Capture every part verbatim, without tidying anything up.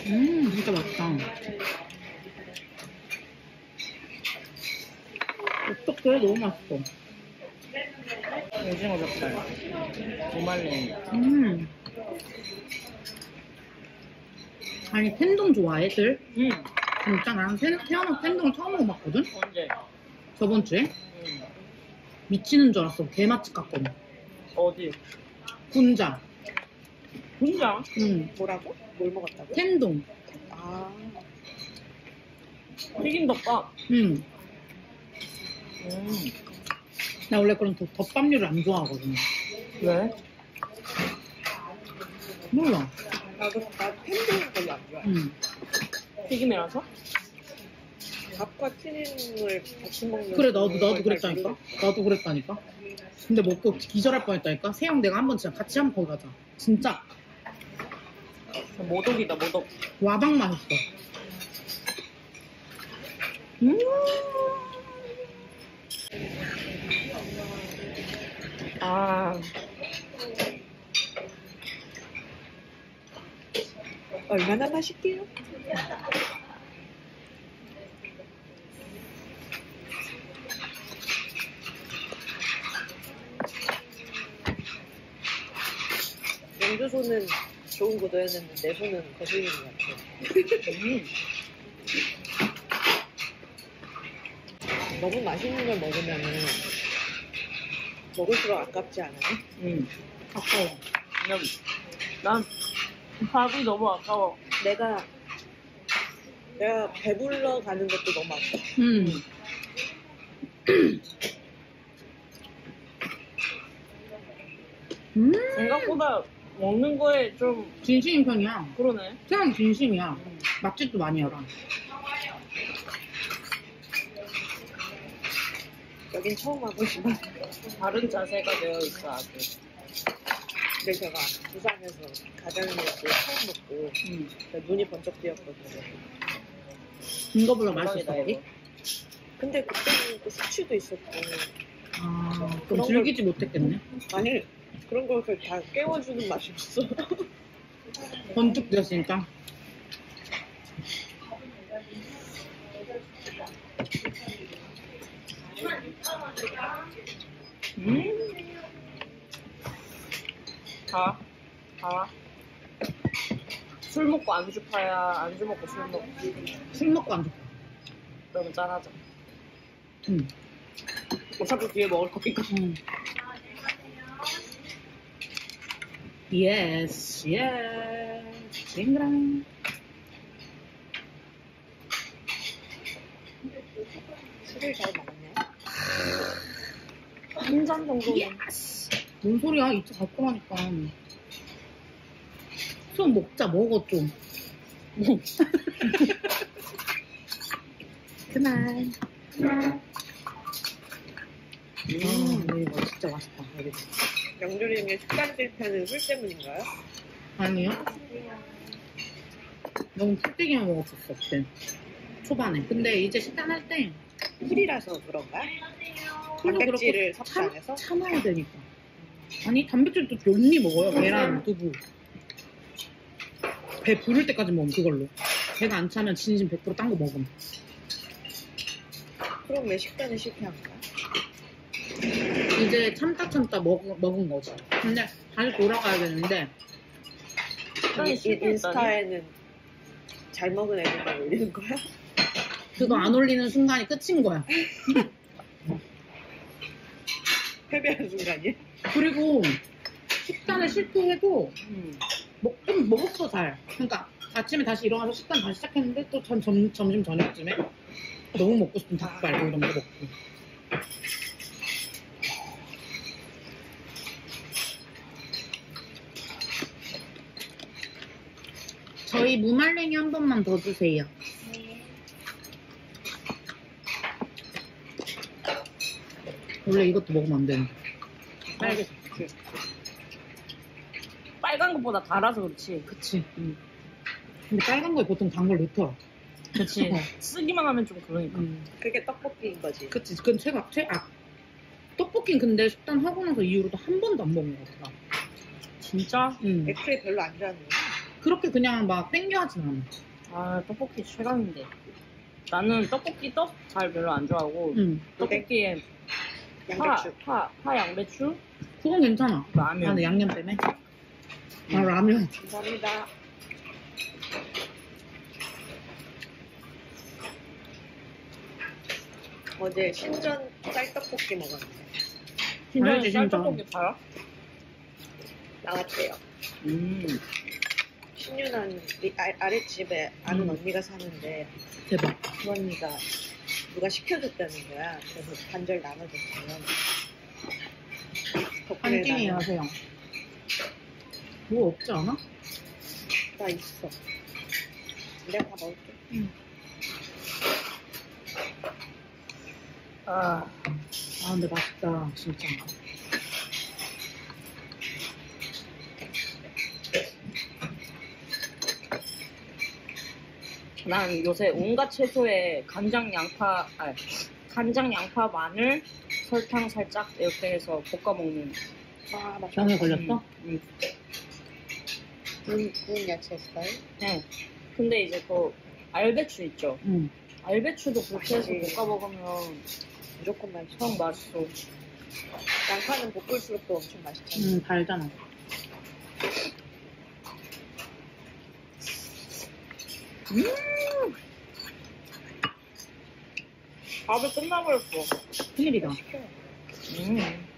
음, 진짜 맛있다. 어떡해, 너무 맛있어. 오징어 젓갈, 무말랭이. 음. 아니, 텐동 좋아해, 들? 응. 진짜 나는 태, 태어나서 텐동 처음 먹어봤거든? 언제? 저번 주에? 응. 미치는 줄 알았어. 개맛집 같거든. 어디? 군자. 분장? 응. 뭐라고? 뭘 먹었다고? 텐동. 아, 튀김덮밥. 응. 음. 나 원래 그런 덮- 덮밥류를 안 좋아하거든. 왜? 몰라. 나도 나 팬들은 별로 안 좋아해. 응. 튀김이라서? 밥과 튀김을 같이 먹는 그래, 나도, 걸 나도 잘 그랬다니까? 모르겠어. 나도 그랬다니까? 근데 먹고 기절할 뻔했다니까? 세영 내가 한번 진짜 같이 한번 거기 가자. 진짜 모독이다, 모독. 와박 맛있어. 음. 아, 얼마나 맛있게요? 영주 손은 좋은 구도였는데 내 손은 거슬리는 것 같아. 음. 너무 맛있는 걸 먹으면은 먹을수록 아깝지 않아요? 음. 아까워. 그냥, 난 밥이 너무 아까워. 내가 내가 배불러 가는 것도 너무 아까워. 음. 음. 생각보다 먹는 거에 좀 진심인 편이야. 그러네. 세영 진심이야. 맛집도 많이 알아. 여긴 처음 와보지만 다른 자세가 되어 있어, 아주. 근데 제가 부산에서 가자미를 처음 먹고 음. 눈이 번쩍 뜨였거든요. 이거보다 대박이다, 맛있었어. 이거. 근데 그때는 또 숙취도 있었고 아, 그런 그럼 걸- 즐기지 못했겠네. 아니 그런 것을 다 깨워주는 맛이 없어. 번뜩 되었으니까. 음. 다, 다. 술 먹고 안주 파야, 안주 먹고 술 먹고. 술 먹고 안 좋다. 그러면 짠하자. 응. 어차피 뒤에 먹을 거니까. 응. 예스, 예스. 징그랑. 술을 잘 먹네. 한 잔 정도는. 뭔 소리야? 이차 갈 거라니까. 좀 먹자, 먹어, 좀. 그만. 그만. 음, 이거 진짜 맛있다. 여기. 영조림의 식단 실패는 술 때문인가요? 아니요? 너무 풀떼기만 먹었었어, 그때. 초반에. 근데 이제 식단할 때 술이라서 그런가? 술도 단백질을 그렇고 섭취 안 해서? 참, 참아야 되니까. 아니, 단백질도 많이 먹어요. 계란, 두부. 배 부를 때까지 먹으면 그걸로. 배가 안 차면 진심 백 퍼센트 딴 거 먹음. 그럼 왜 식단이 실패한 거야? 이제 참다 참다 먹, 먹은 거지. 근데 다시 돌아가야 되는데 식단이 이- 이- 실패했다니? 인스타에는 잘 먹은 애들만 올리는 거야? 그거 안 올리는 순간이 끝인 거야. 패배한 순간이야? 그리고 식단을 실패해도 음. 먹, 좀 먹었어 잘. 그러니까 아침에 다시 일어나서 식단 다시 시작했는데 또 점, 점, 점심 저녁쯤에 너무 먹고 싶은 닭발 뭐 이런 거 먹고. 저희 무말랭이 한 번만 더 주세요. 원래 이것도 먹으면 안 되는데. 빨개. 빨간 것보다 달아서 그렇지. 그치. 응. 근데 빨간 거에 보통 단 걸 넣더라. 그치. 어. 쓰기만 하면 좀 그러니까. 음. 그게 떡볶이인 거지. 그치. 그건 최악, 최악. 떡볶이는 근데 식단 하고 나서 이후로도 한 번도 안 먹은 것 같아. 진짜? 응. 애초에 별로 안 좋아하는 거야. 그렇게 그냥 막 땡겨하진 않아. 아 떡볶이 최강인데. 나는 떡볶이 떡 잘 별로 안 좋아하고 응. 떡볶이에 파, 양배추. 파, 파 양배추, 그건 괜찮아. 라면. 나는 양념 때문에. 아, 음. 라면. 감사합니다. 어제 신전 쌀떡볶이 먹었는데 신전 알지, 신전. 쌀떡볶이 팔아? 나왔대요. 음. 신윤한 이 아, 아랫집에 아는 음. 언니가 사는데 대박. 그 언니가 누가 시켜줬다는 거야. 그래서 반절 나눠줬어요. 덕분에 한 끼니 나는 하세요. 뭐 없지 않아? 다 있어. 내가 다 먹을게. 아, 아, 근데 맛있다. 진짜. 난 요새 온갖 채소에 간장, 양파, 아, 간장, 양파, 마늘, 설탕 살짝 이렇게 해서 볶아 먹는. 아, 맛있다. 병에 걸렸어? 음, 음. 구운, 구운 야채 스타일? 네. 근데 이제 그 알배추 있죠. 응. 알배추도 그렇게 해서 맛있지. 볶아 먹으면 무조건 맛있어. 참 맛있어. 양파는 볶을수록 또 엄청 맛있잖아. 응, 달잖아. 음. 밥이 끝나버렸어. 큰일이다. 시켜. 음.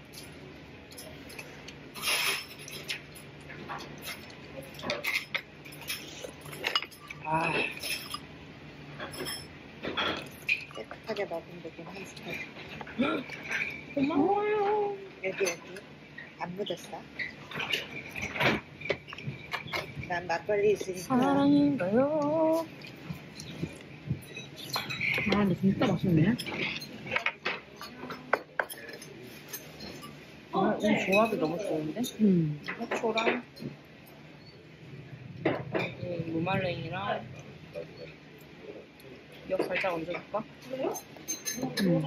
아, 깨끗하게 먹으면 되긴 한 스타일. 고마워요. 여기 여기 안 묻었어? 난 막걸리 있으니까 사랑인가요? 아, 근데 진짜 맛있네. 아, 이 조합이 너무 좋은데? 응. 해초랑 이 무말랭이랑 역 살짝 얹어줄까? 응.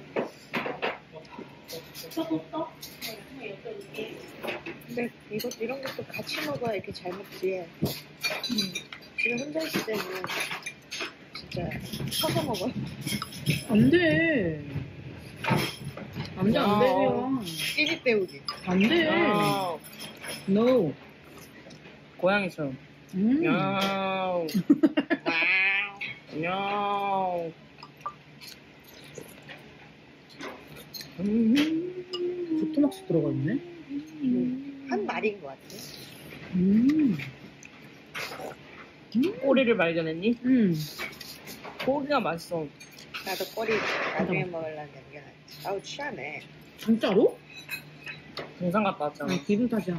근데 이거 이런 것도 같이 먹어야 이렇게 잘 먹지. 음. 집에 혼자 있을 때는 진짜 서서 먹어. 안 돼. 안 돼, 안 돼요. 끼니 때우기. 안 돼. 야우. No. 고양이처럼. 음. 야우. 야우. 음. 부토막스 들어가 있네. 한 마리인 것 같아. 음. 음. 꼬리를 발견했니? 음. 고기가 맛있어. 나도 꼬리 나중에 먹으려는 남겨놨지. 아우 취하네. 진짜로? 등산 갔다 왔잖아. 아, 기분 탓이야.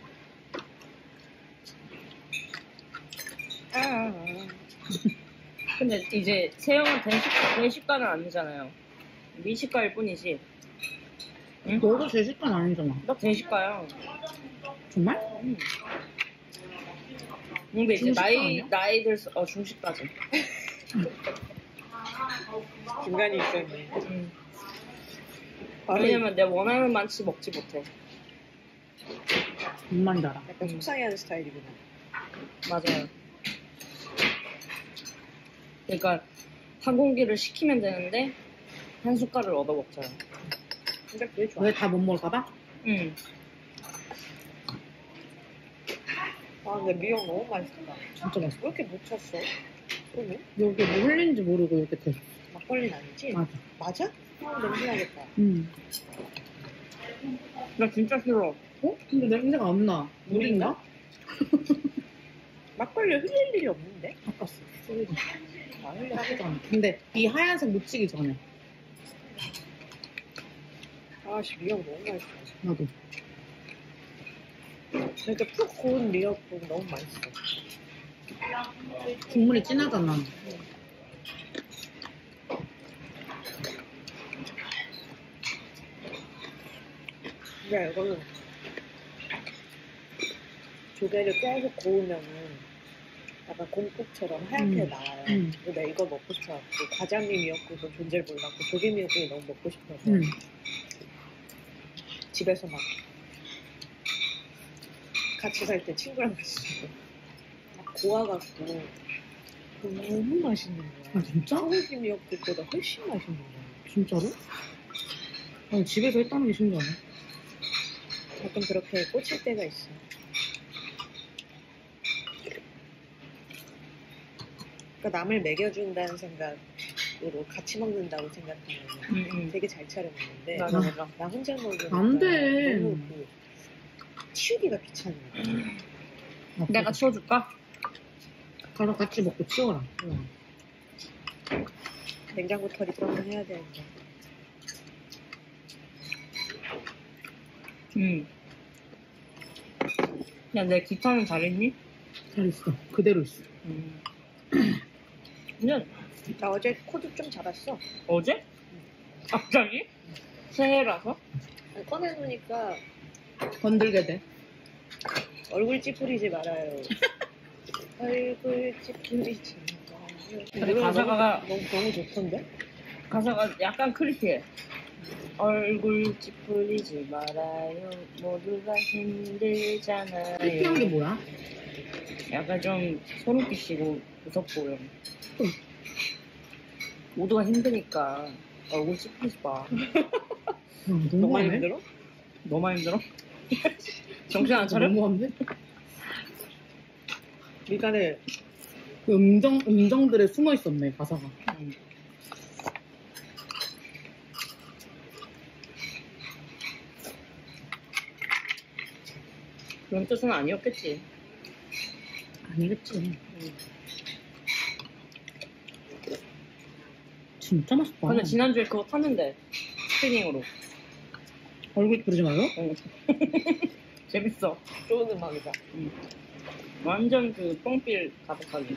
아, 근데 이제 세영은 대식, 대식가는 아니잖아요. 미식가일 뿐이지. 응? 너도 제 식단 아니잖아. 나 대식가야. 정말? 응. 근데 이제 중식가 나이, 아니야? 나이 들수, 어, 중식까지. 중간이 있었네. 응. 바로 왜냐면 내가 원하는 만치 먹지 못해. 입만 달아. 약간 속상해하는 스타일이구나. 맞아요. 그러니까 한 공기를 시키면 되는데 한 숟갈을 얻어 먹잖아. 근데 그게 좋아. 왜 다 못 먹을까봐? 응. 아 근데 미역 너무 맛있다. 진짜 맛있어. 왜 이렇게 묻혔어? 손을? 여기 뭐 흘린지 모르고 이렇게 됐어. 막걸리는 아니지? 맞아. 맞아? 어, 냄새 나겠다. 음. 나 진짜 싫어. 어? 근데 냄새가 안 나. 물인가? 막걸리 흘릴 일이 없는데? 아깝어. 소리가. 아, 흘려. 하잖아. 근데 이 하얀색 묻히기 전에. 아씨 미역 너무 맛있어. 나도. 이렇게 푹 고운 미역국 너무 맛있어. 국물이 진하잖아. 근데 이거는 조개를 계속 고우면은 약간 곰국처럼 하얗게 음. 나와요. 음. 근데 이거 먹고 싶어갖고 과장님 미역국은 존재를 몰랐고 조개 미역국이 너무 먹고 싶어서 음. 집에서 막 같이 살 때 친구랑 같이 먹고 고와갖고 너무 맛있는 거야. 아 진짜? 소고기 미역국보다 훨씬 맛있는 거야. 진짜로? 아니 집에서 했다는 게 신기하네. 가끔 그렇게 꽂힐 때가 있어. 그러니까 남을 먹여준다는 생각으로 같이 먹는다고 생각하면 응, 응. 되게 잘 차려 먹는데 맞아, 맞아. 나 혼자 먹으니까 안 돼. 너무 그 치우기가 귀찮은 거야. 아, 내가 치워줄까? 가서 같이 먹고 치워라. 응. 냉장고 털이 그러면 해야 되는데. 응. 야, 내 기타는 잘했니? 잘 있어. 그대로 있어. 응. 근데 나 어제 코드 좀 잡았어. 어제? 갑자기? 새해라서? 꺼내놓으니까 건들게 돼. 얼굴 찌푸리지 말아요. 얼굴 찌푸리지 말아요. 근데 노래가 가사가 너무, 너무, 너무 좋던데? 가사가 약간 크리티해. 얼굴 찌푸리지 말아요. 모두가 힘들잖아요. 크리티한 게 뭐야? 약간 좀 소름 끼치고 무섭고 이런. 응. 모두가 힘드니까 얼굴 찌푸리지 마. 응, 너무 너무하네. 힘들어? 너무 힘들어? 정신 안 차려? 너무한데? 미간에 그 음정, 음정들에 숨어 있었네, 가사가. 응. 그런 뜻은 아니었겠지. 아니겠지. 응. 진짜 맛있다. 근데 지난주에 그거 탔는데 스트리밍으로. 얼굴 부르지 말고? 응. 재밌어. 좋은 음악이다. 완전 그 뽕필 가득하게.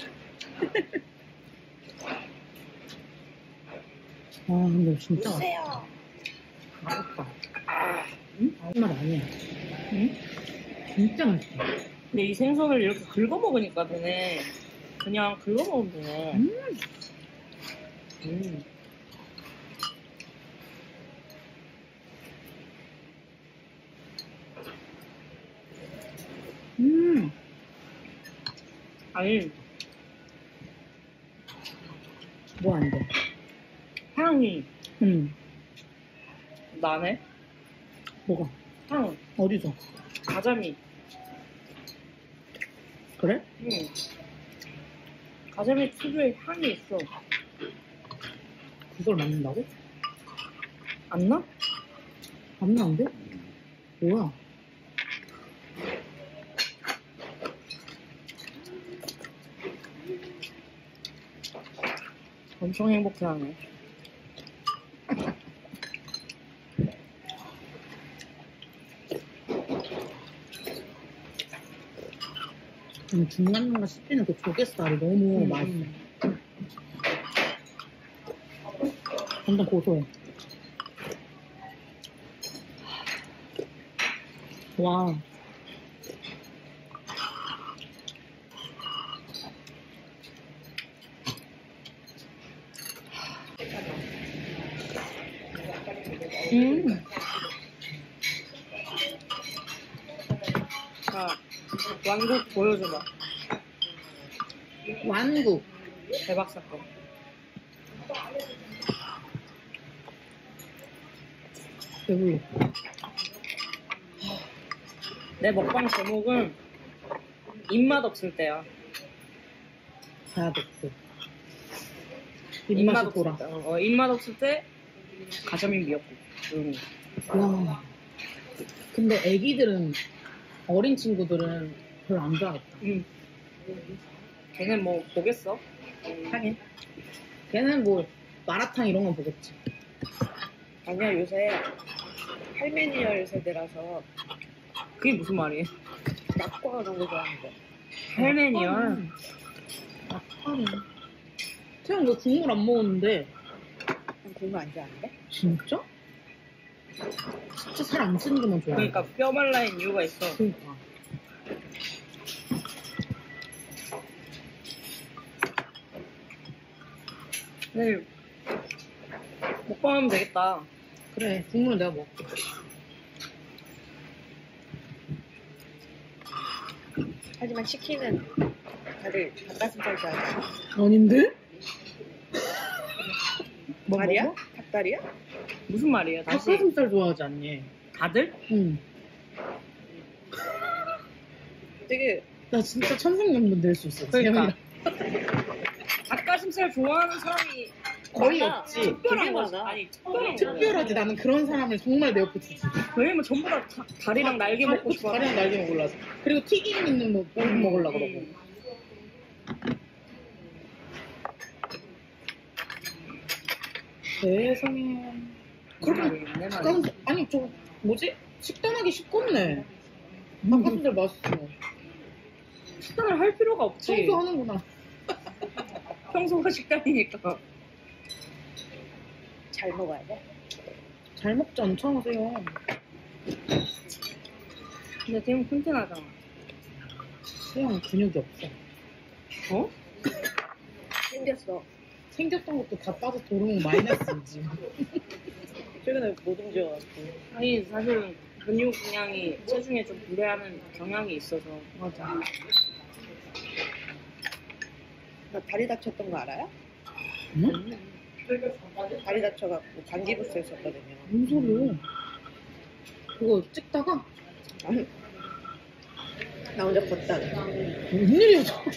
아, 근데 진짜 주세요. 맛있다. 아, 응? 아무 말 아니야. 응? 진짜 맛있다. 근데 이 생선을 이렇게 긁어 먹으니까 되네. 그냥 긁어 먹으면 되네. 음. 음. 음. 아니, 뭐 안 돼? 향이 음. 나네? 뭐가? 향, 어디서? 가자미. 그래? 응. 가자미 특유의 향이 있어. 그걸 만든다고? 안 나? 안 나는데? 뭐야? 엄청 행복해하네. 음, 중간중간 씹히는 그 조개살이 너무 음. 맛있어. 완전 고소해. 와. 음. 자, 완국 보여줘봐. 완국. 대박 사건. 배불러. 내 먹방 제목은 입맛 없을 때야. 자야독수. 입맛 입맛이 없을 돌아. 때. 어, 입맛 없을 때 가자미 미역국. 응. 와. 근데 애기들은, 어린 친구들은 별로 안 좋아하겠다. 응. 걔는 뭐 보겠어? 하긴. 걔는 뭐, 마라탕 이런 건 보겠지. 아니야, 요새 할메니얼 세대라서 그게 무슨 말이에요? 낙과 그런 거 좋아하는데. 헬멘이야. 아파네. 태영 너 국물 안 먹었는데. 국물 안 좋아하는데? 진짜? 진짜 살 안 찌는 것만 좋아해. 그러니까 뼈 말라인 이유가 있어. 그러니까. 내일 먹방하면 되겠다. 그래, 국물 내가 먹을게. 하지만 치킨은 다들 닭가슴살 좋아하잖아. 아닌데? 뭐, 말이야? 뭐, 뭐? 닭다리야? 무슨 말이에요? 다시 닭가슴살 좋아하지 않니? 다들? 응. 되게 나 진짜 천생연분 될 수 있어. 그러니까. 지영이랑. 닭가슴살 좋아하는 사람이 거의 많아. 없지. 특별한 되게 거지. 많아. 아니 특별한 특별하지. 나는 그런 사람을 정말 내 옆에 두지. 왜냐면 전부 다 다- 다리랑 날개 다리- 먹고 싶어. 다리랑 날개 먹으려서. 그리고 튀김 있는 뭐 고기 먹으려고 그러고. 세상에. 그렇게 내 말이. 닭가슴살 아니 저 뭐지? 식단하기 쉽겠네. 닭가슴살 맛있어. 식단을 할 필요가 없지. 청소하는구나. 평소가 식단이니까. 잘 먹어야 돼. 잘 먹지 않죠, 하세요. 근데 되게 튼튼하잖아. 수영 근육이 없어. 어? 생겼어. 생겼던 것도 다 빠져 도르면 마이너스지. 최근에 못 움직여가지고. 아니 사실은 근육량이 체중에 좀 비례하는 경향이 있어서. 맞아. 나 다리 다쳤던 거 알아요? 응? 다리 다쳐갖고 방기부스 했었거든요. 뭔 소리야? 그거 찍다가 나 혼자 걷다가 웬일이야, 저거.